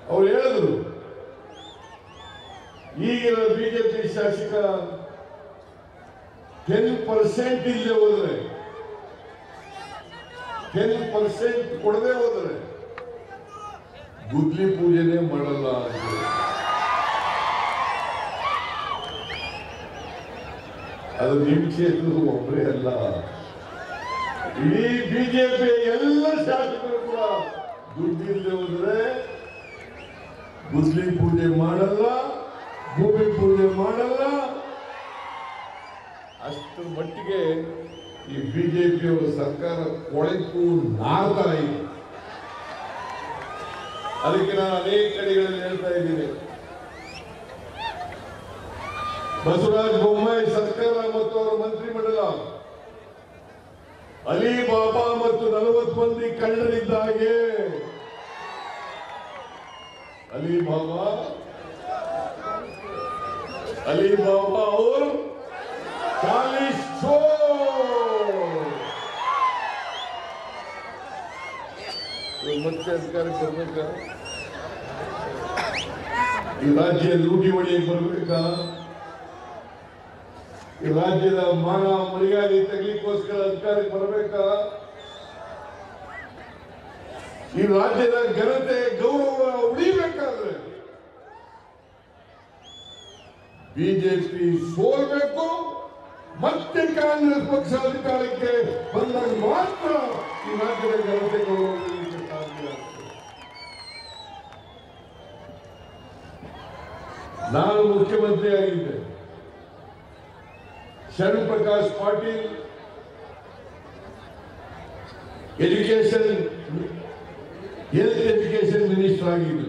ಅವ್ರು ಹೇಳಿದ್ರು ಈಗಿನ ಬಿಜೆಪಿ ಶಾಸಕ 10% ಇಲ್ಲದೆ ಹೋದ್ರೆ 10% ಕೊಡದೆ ಹೋದ್ರೆ ಗುದ್ಲಿ ಪೂಜೆನೇ ಮಾಡಲ್ಲ ಅಂತ. ಅದು ನಿಮ್ಮ ಕ್ಷೇತ್ರದ ಒಬ್ಬರೇ ಅಲ್ಲ, ಇಡೀ ಬಿಜೆಪಿ ಎಲ್ಲ ಶಾಸಕರು ಕೂಡ ದುಡ್ಡಿಲ್ಲದೆ ಹೋದ್ರೆ ಗುದ್ಲಿ ಪೂಜೆ ಮಾಡಲ್ಲ, ಭೂಮಿ ಪೂಜೆ ಮಾಡಲ್ಲ. ಅಷ್ಟರ ಮಟ್ಟಿಗೆ ಈ ಬಿಜೆಪಿಯವರ ಸರ್ಕಾರ ಕೊಳೆತು ನಾರ್ತಾ ಇದೆ. ಅದಕ್ಕೆ ನಾನು ಅನೇಕ ಕಡೆಗಳಲ್ಲಿ ಹೇಳ್ತಾ ಇದ್ದೀನಿ, ಬಸವರಾಜ ಬೊಮ್ಮಾಯಿ ಸರ್ಕಾರ ಮತ್ತು ಅವರ ಮಂತ್ರಿಮಂಡಲ ಅಲಿಬಾಬಾ ಮತ್ತು 40 ಮಂದಿ ಕಳ್ಳರಿದ್ದ ಹಾಗೆ. ಅಲಿಬಾಬಾ और 40 चोर ಮತ್ತೆ ಅಧಿಕಾರಕ್ಕೆ ಬರ್ಬೇಕಾ? ಈ ರಾಜ್ಯ ಲೂಟಿ ಹೊಡೆಯಕ್ಕೆ ಬರ್ಬೇಕಾ? ಈ ರಾಜ್ಯದ ಮಾನ ಮರ್ಯಾದೆ ತೆಗಲಿಕ್ಕೋಸ್ಕರ ಅಧಿಕಾರಕ್ಕೆ ಬರಬೇಕಾ? ಈ ರಾಜ್ಯದ ಘನತೆ ಗೌರವ ಉಳಿಬೇಕಾದ್ರೆ ಬಿಜೆಪಿ ಸೋಲ್ಬೇಕು, ಮತ್ತೆ ಕಾಂಗ್ರೆಸ್ ಪಕ್ಷ ಅಧಿಕಾರಕ್ಕೆ ಬಂದಾಗ ಮಾತ್ರ ಈ ರಾಜ್ಯದ ಘನತೆ ಗೌರವ ಉಳಿಯಲಿಕ್ಕೆ ಸಾಧ್ಯ ಆಗ್ತದೆ. ನಾನು ಮುಖ್ಯಮಂತ್ರಿ ಆಗಿದ್ದೆ, Sharan Prakash Patil health education minister ಆಗಿದ್ದರು.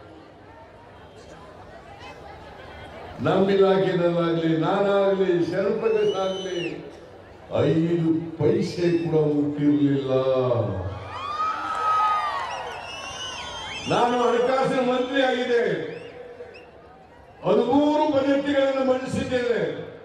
ನಮ್ಮ ಇಲಾಖೆನಲ್ಲಾಗಲಿ, ನಾನಾಗಲಿ, ಶರಣ್ ಪ್ರಕಾಶ್ ಆಗಲಿ 5 ಪೈಸೆ ಕೂಡ ಮುಟ್ಟಿರಲಿಲ್ಲ. ನಾನು ಹಣಕಾಸಿನ ಮಂತ್ರಿ ಆಗಿದೆ, 13 ಬಜೆಟ್ಗಳನ್ನು ಮಂಡಿಸಿದ್ದೇನೆ.